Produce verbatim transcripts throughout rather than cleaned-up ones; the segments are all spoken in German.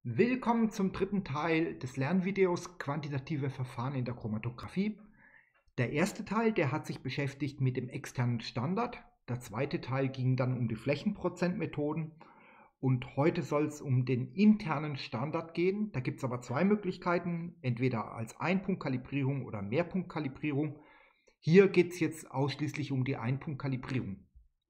Willkommen zum dritten Teil des Lernvideos Quantitative Verfahren in der Chromatographie. Der erste Teil, der hat sich beschäftigt mit dem externen Standard. Der zweite Teil ging dann um die Flächenprozentmethoden. Und heute soll es um den internen Standard gehen. Da gibt es aber zwei Möglichkeiten, entweder als Einpunktkalibrierung oder Mehrpunktkalibrierung. Hier geht es jetzt ausschließlich um die Einpunktkalibrierung.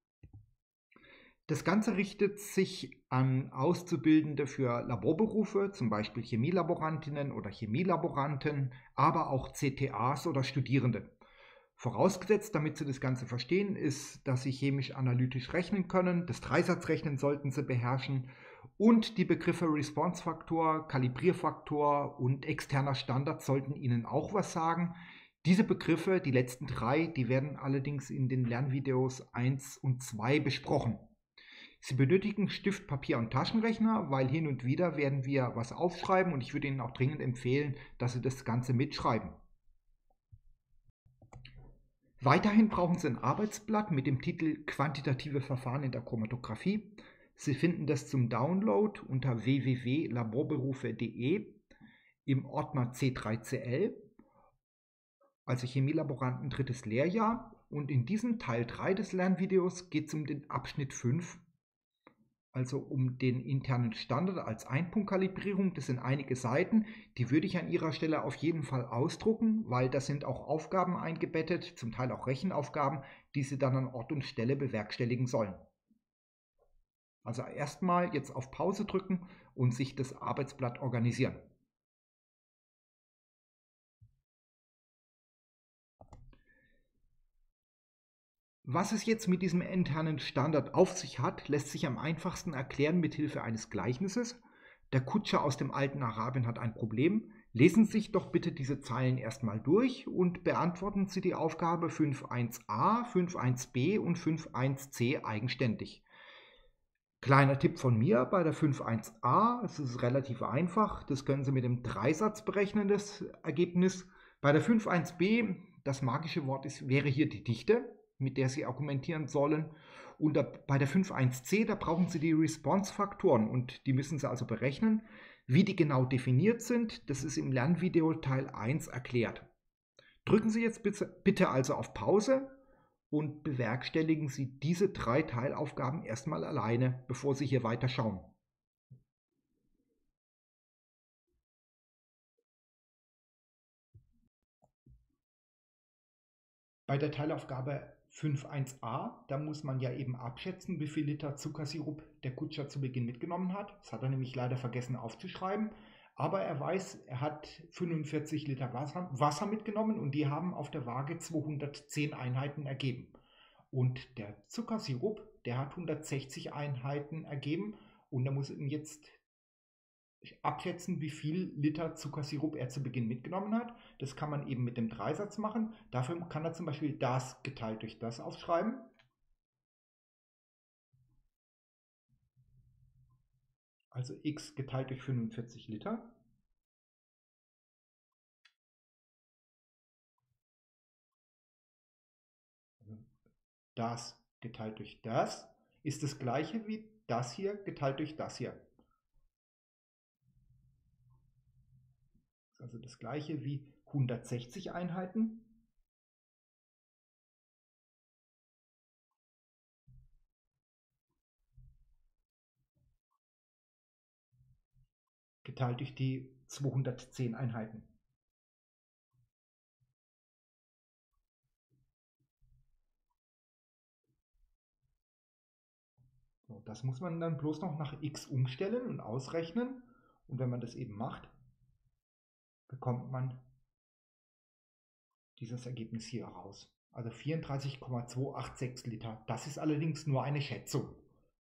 Das Ganze richtet sich an Auszubildende für Laborberufe, zum Beispiel Chemielaborantinnen oder Chemielaboranten, aber auch C T As oder Studierende. Vorausgesetzt, damit Sie das Ganze verstehen, ist, dass Sie chemisch-analytisch rechnen können. Das Dreisatzrechnen sollten Sie beherrschen und die Begriffe Response-Faktor, Kalibrierfaktor und externer Standard sollten Ihnen auch was sagen. Diese Begriffe, die letzten drei, die werden allerdings in den Lernvideos eins und zwei besprochen. Sie benötigen Stift, Papier und Taschenrechner, weil hin und wieder werden wir was aufschreiben und ich würde Ihnen auch dringend empfehlen, dass Sie das Ganze mitschreiben. Weiterhin brauchen Sie ein Arbeitsblatt mit dem Titel Quantitative Verfahren in der Chromatographie. Sie finden das zum Download unter w w w punkt laborberufe punkt de im Ordner C drei C L, also Chemielaboranten drittes Lehrjahr. Und in diesem Teil drei des Lernvideos geht es um den Abschnitt fünf, also um den internen Standard als Einpunktkalibrierung. Das sind einige Seiten, die würde ich an Ihrer Stelle auf jeden Fall ausdrucken, weil da sind auch Aufgaben eingebettet, zum Teil auch Rechenaufgaben, die Sie dann an Ort und Stelle bewerkstelligen sollen. Also erstmal jetzt auf Pause drücken und sich das Arbeitsblatt organisieren. Was es jetzt mit diesem internen Standard auf sich hat, lässt sich am einfachsten erklären mit Hilfe eines Gleichnisses. Der Kutscher aus dem alten Arabien hat ein Problem. Lesen Sie sich doch bitte diese Zeilen erstmal durch und beantworten Sie die Aufgabe fünf Punkt eins a, fünf Punkt eins b und fünf Punkt eins c eigenständig. Kleiner Tipp von mir bei der fünf Punkt eins a, es ist relativ einfach, das können Sie mit dem Dreisatz berechnen, das Ergebnis. Bei der fünf Punkt eins b, das magische Wort ist, wäre hier die Dichte, mit der Sie argumentieren sollen. Und bei der fünf Punkt eins c, da brauchen Sie die Response-Faktoren und die müssen Sie also berechnen. Wie die genau definiert sind, das ist im Lernvideo Teil eins erklärt. Drücken Sie jetzt bitte also auf Pause und bewerkstelligen Sie diese drei Teilaufgaben erstmal alleine, bevor Sie hier weiter schauen. Bei der Teilaufgabe fünf Punkt eins a, da muss man ja eben abschätzen, wie viel Liter Zuckersirup der Kutscher zu Beginn mitgenommen hat. Das hat er nämlich leider vergessen aufzuschreiben. Aber er weiß, er hat fünfundvierzig Liter Wasser, Wasser mitgenommen und die haben auf der Waage zweihundertzehn Einheiten ergeben. Und der Zuckersirup, der hat hundertsechzig Einheiten ergeben und er muss eben jetzt abschätzen, wie viel Liter Zuckersirup er zu Beginn mitgenommen hat. Das kann man eben mit dem Dreisatz machen. Dafür kann er zum Beispiel das geteilt durch das aufschreiben. Also x geteilt durch fünfundvierzig Liter. Das geteilt durch das ist das gleiche wie das hier geteilt durch das hier. Also das gleiche wie hundertsechzig Einheiten geteilt durch die zweihundertzehn Einheiten. So, das muss man dann bloß noch nach x umstellen und ausrechnen. Und wenn man das eben macht, bekommt man dieses Ergebnis hier raus. Also vierunddreißig Komma zweihundertsechzig Liter. Das ist allerdings nur eine Schätzung.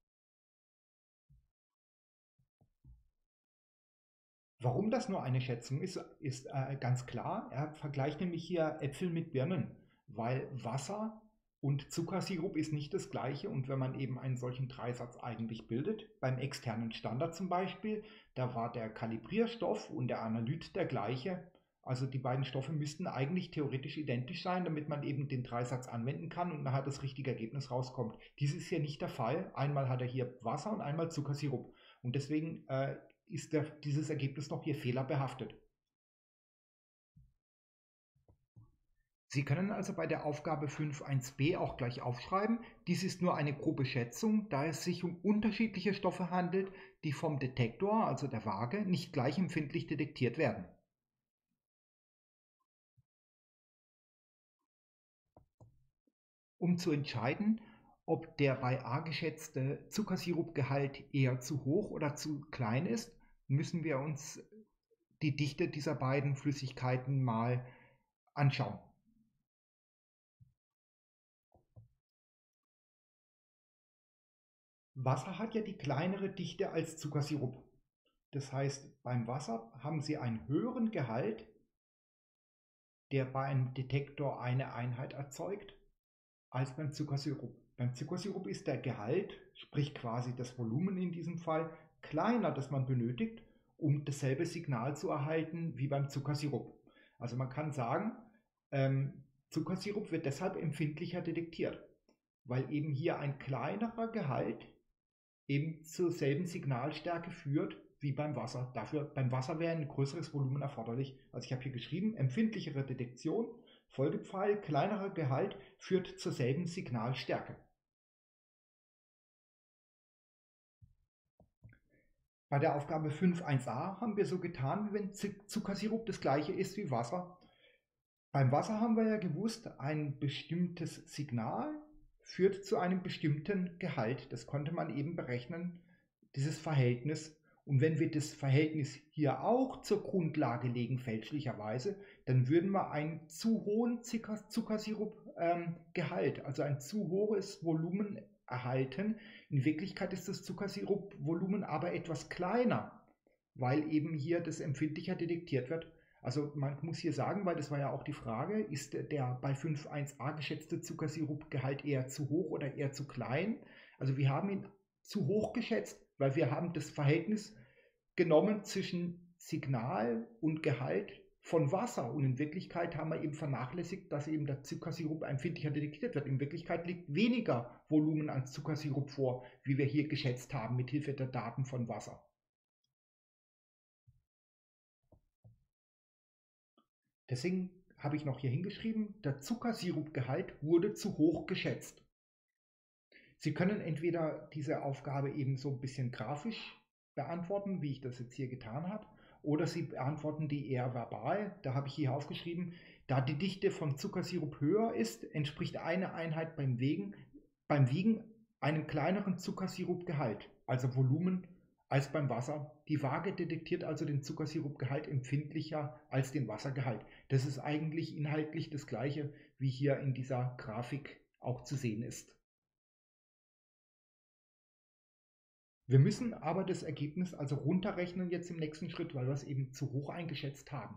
Warum das nur eine Schätzung ist, ist äh, ganz klar. Er vergleicht nämlich hier Äpfel mit Birnen, weil Wasser und Zuckersirup ist nicht das gleiche. Und wenn man eben einen solchen Dreisatz eigentlich bildet, beim externen Standard zum Beispiel, da war der Kalibrierstoff und der Analyt der gleiche. Also die beiden Stoffe müssten eigentlich theoretisch identisch sein, damit man eben den Dreisatz anwenden kann und nachher das richtige Ergebnis rauskommt. Dies ist hier nicht der Fall. Einmal hat er hier Wasser und einmal Zuckersirup. Und deswegen äh, ist der, dieses Ergebnis noch hier fehlerbehaftet. Sie können also bei der Aufgabe fünf Punkt eins b auch gleich aufschreiben, dies ist nur eine grobe Schätzung, da es sich um unterschiedliche Stoffe handelt, die vom Detektor, also der Waage, nicht gleich empfindlich detektiert werden. Um zu entscheiden, ob der bei A geschätzte Zuckersirupgehalt eher zu hoch oder zu klein ist, müssen wir uns die Dichte dieser beiden Flüssigkeiten mal anschauen. Wasser hat ja die kleinere Dichte als Zuckersirup. Das heißt, beim Wasser haben Sie einen höheren Gehalt, der bei einem Detektor eine Einheit erzeugt, als beim Zuckersirup. Beim Zuckersirup ist der Gehalt, sprich quasi das Volumen in diesem Fall, kleiner, das man benötigt, um dasselbe Signal zu erhalten wie beim Zuckersirup. Also man kann sagen, ähm, Zuckersirup wird deshalb empfindlicher detektiert, weil eben hier ein kleinerer Gehalt eben zur selben Signalstärke führt wie beim Wasser. Dafür beim Wasser wäre ein größeres Volumen erforderlich. Also ich habe hier geschrieben, empfindlichere Detektion, Folgepfeil, kleinerer Gehalt führt zur selben Signalstärke. Bei der Aufgabe fünf Punkt eins a haben wir so getan, wie wenn Zuckersirup das gleiche ist wie Wasser. Beim Wasser haben wir ja gewusst, ein bestimmtes Signal führt zu einem bestimmten Gehalt. Das konnte man eben berechnen, dieses Verhältnis. Und wenn wir das Verhältnis hier auch zur Grundlage legen, fälschlicherweise, dann würden wir einen zu hohen Zuckersirupgehalt, ähm, also ein zu hohes Volumen erhalten. In Wirklichkeit ist das Zuckersirupvolumen aber etwas kleiner, weil eben hier das empfindlicher detektiert wird. Also man muss hier sagen, weil das war ja auch die Frage, ist der bei fünf Punkt eins a geschätzte Zuckersirupgehalt eher zu hoch oder eher zu klein? Also wir haben ihn zu hoch geschätzt, weil wir haben das Verhältnis genommen zwischen Signal und Gehalt von Wasser. Und in Wirklichkeit haben wir eben vernachlässigt, dass eben der Zuckersirup empfindlicher detektiert wird. In Wirklichkeit liegt weniger Volumen an Zuckersirup vor, wie wir hier geschätzt haben, mit Hilfe der Daten von Wasser. Deswegen habe ich noch hier hingeschrieben, der Zuckersirupgehalt wurde zu hoch geschätzt. Sie können entweder diese Aufgabe eben so ein bisschen grafisch beantworten, wie ich das jetzt hier getan habe, oder Sie beantworten die eher verbal. Da habe ich hier aufgeschrieben, da die Dichte von Zuckersirup höher ist, entspricht eine Einheit beim Wiegen, beim Wiegen einem kleineren Zuckersirupgehalt, also Volumen, als beim Wasser. Die Waage detektiert also den Zuckersirupgehalt empfindlicher als den Wassergehalt. Das ist eigentlich inhaltlich das gleiche, wie hier in dieser Grafik auch zu sehen ist. Wir müssen aber das Ergebnis also runterrechnen jetzt im nächsten Schritt, weil wir es eben zu hoch eingeschätzt haben.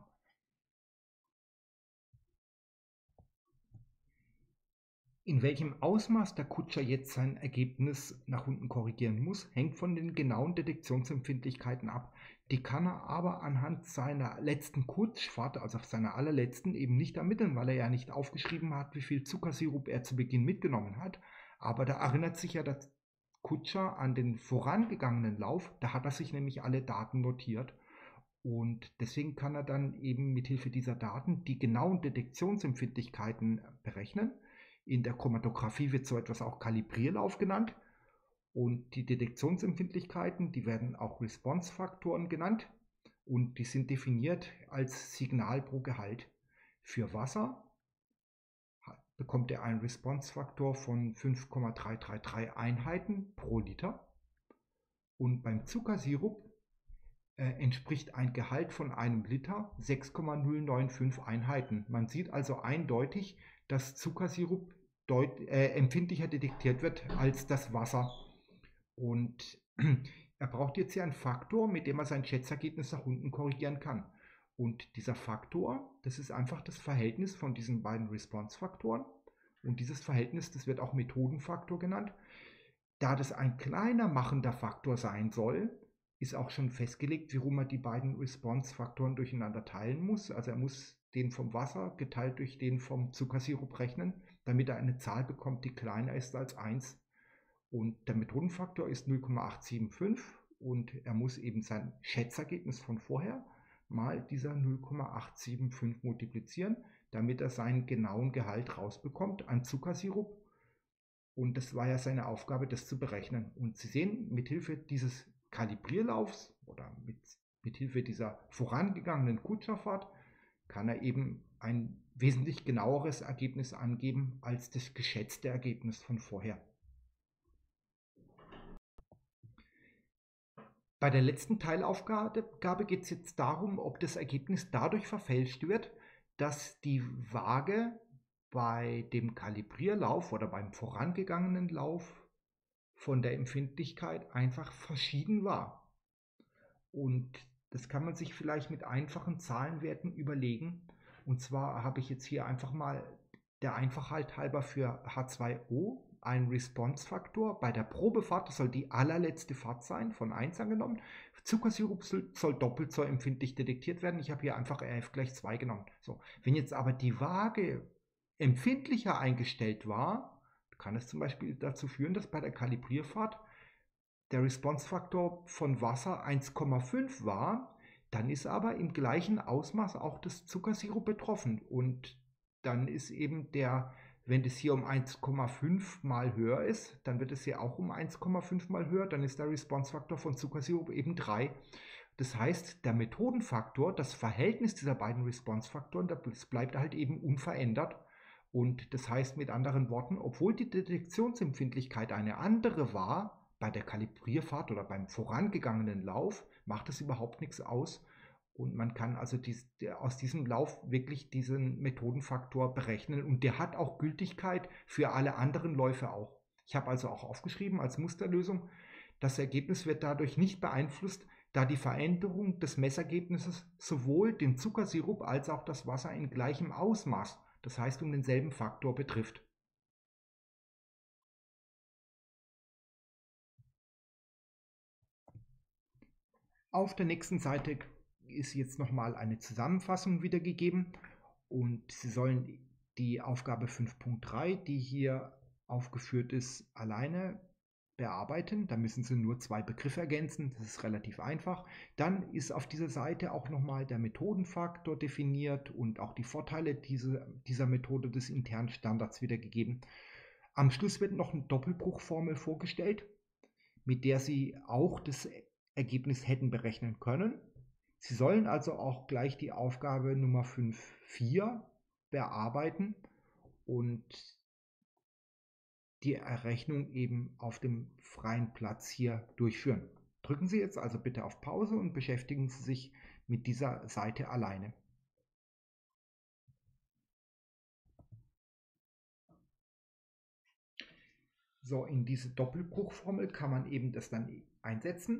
In welchem Ausmaß der Kutscher jetzt sein Ergebnis nach unten korrigieren muss, hängt von den genauen Detektionsempfindlichkeiten ab. Die kann er aber anhand seiner letzten Kurzfahrt, also seiner allerletzten, eben nicht ermitteln, weil er ja nicht aufgeschrieben hat, wie viel Zuckersirup er zu Beginn mitgenommen hat. Aber da erinnert sich ja der Kutscher an den vorangegangenen Lauf, da hat er sich nämlich alle Daten notiert. Und deswegen kann er dann eben mit Hilfe dieser Daten die genauen Detektionsempfindlichkeiten berechnen. In der Chromatographie wird so etwas auch Kalibrierlauf genannt. Und die Detektionsempfindlichkeiten, die werden auch Response-Faktoren genannt. Und die sind definiert als Signal pro Gehalt. Für Wasser bekommt er einen Response-Faktor von fünf Komma drei drei drei Einheiten pro Liter. Und beim Zuckersirup äh, entspricht ein Gehalt von einem Liter sechs Komma null neun fünf Einheiten. Man sieht also eindeutig, dass Zuckersirup deut äh, empfindlicher detektiert wird als das Wasser. Und er braucht jetzt hier einen Faktor, mit dem er sein Schätzergebnis nach unten korrigieren kann. Und dieser Faktor, das ist einfach das Verhältnis von diesen beiden Response-Faktoren. Und dieses Verhältnis, das wird auch Methodenfaktor genannt. Da das ein kleiner machender Faktor sein soll, ist auch schon festgelegt, wie rum er die beiden Response-Faktoren durcheinander teilen muss. Also er muss den vom Wasser geteilt durch den vom Zuckersirup rechnen, damit er eine Zahl bekommt, die kleiner ist als eins. Und der Methodenfaktor ist null Komma acht sieben fünf und er muss eben sein Schätzergebnis von vorher mal dieser null Komma acht sieben fünf multiplizieren, damit er seinen genauen Gehalt rausbekommt an Zuckersirup. Und das war ja seine Aufgabe, das zu berechnen. Und Sie sehen, mithilfe dieses Kalibrierlaufs oder mit, mithilfe dieser vorangegangenen Kutscherfahrt kann er eben ein wesentlich genaueres Ergebnis angeben als das geschätzte Ergebnis von vorher. Bei der letzten Teilaufgabe geht es jetzt darum, ob das Ergebnis dadurch verfälscht wird, dass die Waage bei dem Kalibrierlauf oder beim vorangegangenen Lauf von der Empfindlichkeit einfach verschieden war. Und das kann man sich vielleicht mit einfachen Zahlenwerten überlegen. Und zwar habe ich jetzt hier einfach mal der Einfachheit halber für H zwei O einen Response-Faktor. Bei der Probefahrt, das soll die allerletzte Fahrt sein, von eins angenommen. Zuckersirup soll doppelt so empfindlich detektiert werden. Ich habe hier einfach R F gleich zwei genommen. So, wenn jetzt aber die Waage empfindlicher eingestellt war, kann es zum Beispiel dazu führen, dass bei der Kalibrierfahrt der Response-Faktor von Wasser eins Komma fünf war, dann ist aber im gleichen Ausmaß auch das Zuckersirup betroffen. Und dann ist eben der, wenn das hier um eins Komma fünf mal höher ist, dann wird es hier auch um eins Komma fünf mal höher, dann ist der Response-Faktor von Zuckersirup eben drei. Das heißt, der Methodenfaktor, das Verhältnis dieser beiden Response-Faktoren, das bleibt halt eben unverändert. Und das heißt mit anderen Worten, obwohl die Detektionsempfindlichkeit eine andere war, bei der Kalibrierfahrt oder beim vorangegangenen Lauf macht es überhaupt nichts aus. Und man kann also dies, aus diesem Lauf wirklich diesen Methodenfaktor berechnen. Und der hat auch Gültigkeit für alle anderen Läufe auch. Ich habe also auch aufgeschrieben als Musterlösung, das Ergebnis wird dadurch nicht beeinflusst, da die Veränderung des Messergebnisses sowohl den Zuckersirup als auch das Wasser in gleichem Ausmaß, das heißt um denselben Faktor, betrifft. Auf der nächsten Seite ist jetzt nochmal eine Zusammenfassung wiedergegeben und Sie sollen die Aufgabe fünf Punkt drei, die hier aufgeführt ist, alleine bearbeiten. Da müssen Sie nur zwei Begriffe ergänzen, das ist relativ einfach. Dann ist auf dieser Seite auch nochmal der Methodenfaktor definiert und auch die Vorteile dieser, dieser Methode des internen Standards wiedergegeben. Am Schluss wird noch eine Doppelbruchformel vorgestellt, mit der Sie auch das Ergebnis hätten berechnen können. Sie sollen also auch gleich die Aufgabe Nummer fünf Punkt vier bearbeiten und die Errechnung eben auf dem freien Platz hier durchführen. Drücken Sie jetzt also bitte auf Pause und beschäftigen Sie sich mit dieser Seite alleine. So, in diese Doppelbruchformel kann man eben das dann einsetzen.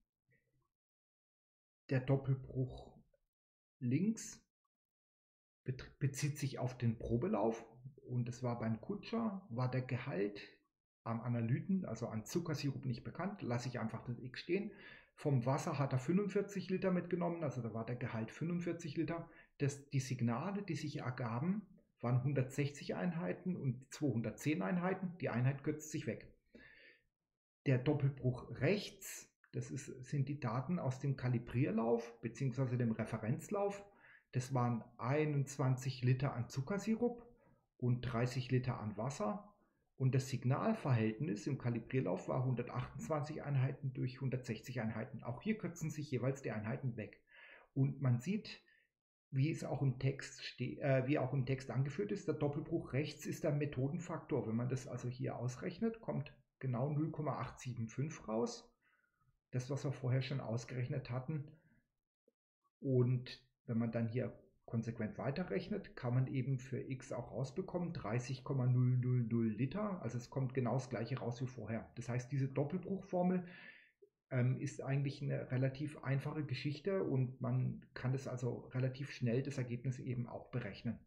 Der Doppelbruch links bezieht sich auf den Probelauf und es war beim Kutscher, war der Gehalt am Analyten, also an Zuckersirup, nicht bekannt, lasse ich einfach das X stehen. Vom Wasser hat er fünfundvierzig Liter mitgenommen, also da war der Gehalt fünfundvierzig Liter. Das, die Signale, die sich ergaben, waren hundertsechzig Einheiten und zweihundertzehn Einheiten. Die Einheit kürzt sich weg. Der Doppelbruch rechts, das ist, sind die Daten aus dem Kalibrierlauf bzw. dem Referenzlauf. Das waren einundzwanzig Liter an Zuckersirup und dreißig Liter an Wasser. Und das Signalverhältnis im Kalibrierlauf war hundertachtundzwanzig Einheiten durch hundertsechzig Einheiten. Auch hier kürzen sich jeweils die Einheiten weg. Und man sieht, wie es auch im Text steht, äh, wie auch im Text angeführt ist, der Doppelbruch rechts ist der Methodenfaktor. Wenn man das also hier ausrechnet, kommt genau null Komma acht sieben fünf raus. Das, was wir vorher schon ausgerechnet hatten. Und wenn man dann hier konsequent weiterrechnet, kann man eben für x auch rausbekommen, dreißig Komma null null null Liter. Also es kommt genau das gleiche raus wie vorher. Das heißt, diese Doppelbruchformel ähm, ist eigentlich eine relativ einfache Geschichte und man kann das also relativ schnell, das Ergebnis eben auch berechnen.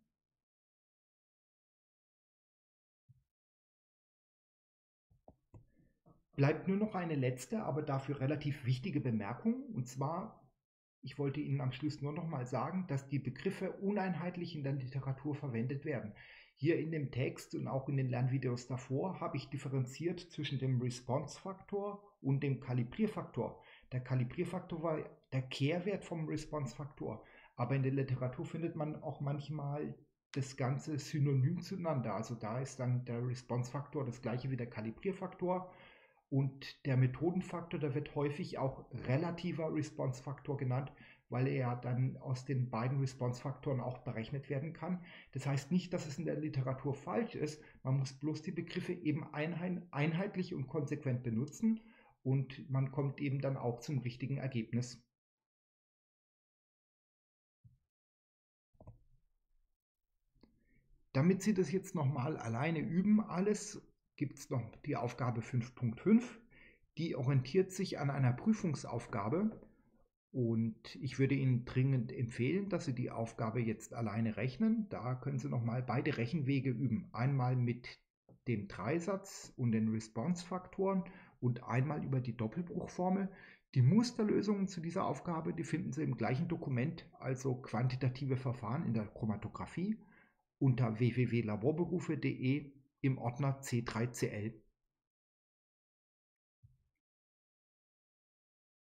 Bleibt nur noch eine letzte, aber dafür relativ wichtige Bemerkung, und zwar, ich wollte Ihnen am Schluss nur noch mal sagen, dass die Begriffe uneinheitlich in der Literatur verwendet werden. Hier in dem Text und auch in den Lernvideos davor habe ich differenziert zwischen dem Response-Faktor und dem Kalibrierfaktor. Der Kalibrierfaktor war der Kehrwert vom Response-Faktor. Aber in der Literatur findet man auch manchmal das Ganze synonym zueinander. Also da ist dann der Response-Faktor das gleiche wie der Kalibrierfaktor. Und der Methodenfaktor, der wird häufig auch relativer Response-Faktor genannt, weil er dann aus den beiden Response-Faktoren auch berechnet werden kann. Das heißt nicht, dass es in der Literatur falsch ist. Man muss bloß die Begriffe eben einheitlich und konsequent benutzen und man kommt eben dann auch zum richtigen Ergebnis. Damit Sie das jetzt nochmal alleine üben, alles, gibt es noch die Aufgabe fünf Punkt fünf. Die orientiert sich an einer Prüfungsaufgabe. Und ich würde Ihnen dringend empfehlen, dass Sie die Aufgabe jetzt alleine rechnen. Da können Sie nochmal beide Rechenwege üben. Einmal mit dem Dreisatz und den Response-Faktoren und einmal über die Doppelbruchformel. Die Musterlösungen zu dieser Aufgabe, die finden Sie im gleichen Dokument, also quantitative Verfahren in der Chromatographie, unter w w w punkt laborberufe punkt de im Ordner C drei C L.